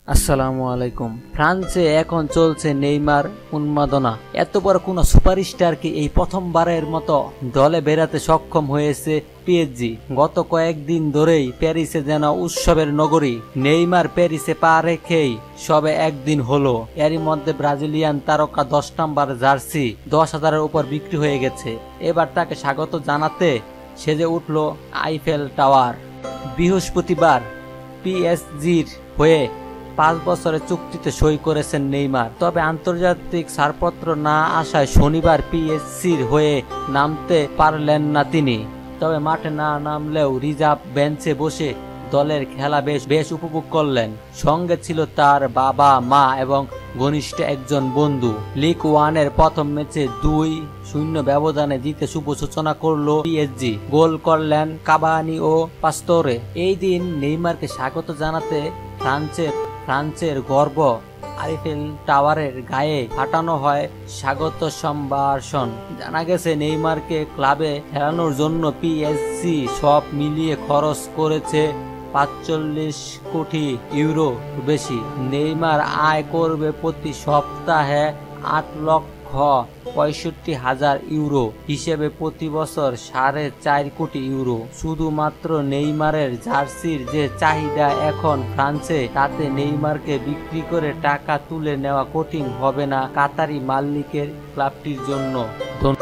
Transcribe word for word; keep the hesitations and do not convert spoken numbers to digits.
আসসালামু আলাইকুম। ফ্রান্সে এখন চলছে নেইমার উন্মাদনা। এত বড় কোন সুপারস্টারকে এই প্রথমবারের মতো দলে বেরাতে সক্ষম হয়েছে পিএসজি। গত কয়েকদিন ধরেই প্যারিসে যেন উৎসবের নগরী। নেইমার প্যারিসে পা রেখেই সবে একদিন হলো, এরই মধ্যে ব্রাজিলিয়ান তারকা দশ নাম্বার জার্সি দশ হাজারের উপর বিক্রি হয়ে গেছে। এবার তাকে স্বাগত জানাতে সেজে উঠল আইফেল টাওয়ার। বৃহস্পতিবার পিএসজির হয়ে পাঁচ বছরের চুক্তিতে সই করেছেন নেইমার। তবে আন্তর্জাতিক ছাড়পত্র না আসায় শনিবার পিএসজির হয়ে নামতে পারলেন না তিনি। তবে মাঠে না নামলেও রিজার্ভ বেঞ্চে বসে দলের খেলা বেশ বেশ উপভোগ করলেন। সঙ্গে ছিল তার বাবা, মা এবং ঘনিষ্ঠ একজন বন্ধু। লিগ ওয়ানের প্রথম ম্যাচে দুই শূন্য ব্যবধানে জিতে শুভ সূচনা করল পিএসজি। গোল করলেন কাভানি ও পাস্তোরে। এই দিন নেইমারকে স্বাগত জানাতে ফ্রান্সের ফ্রান্সের গর্ব আইফেল টাওয়ারের গায়ে ফাটানো হয় স্বাগত সম্ভাষণ। জানা গেছে নেইমারকে ক্লাবে খেলানোর জন্য পিএসজি সব মিলিয়ে খরচ করেছে পাঁচচল্লিশ কোটি ইউরো বেশি। নেইমার আয় করবে প্রতি সপ্তাহে আট লক্ষ পঁয়ষট্টি হাজার ইউরো, হিসেবে প্রতি বছর সাড়ে চার কোটি ইউরো। শুধুমাত্র নেইমারের জার্সির যে চাহিদা এখন ফ্রান্সে, তাতে নেইমারকে বিক্রি করে টাকা তুলে নেওয়া কঠিন হবে না কাতারি মালিকের ক্লাবটির জন্য।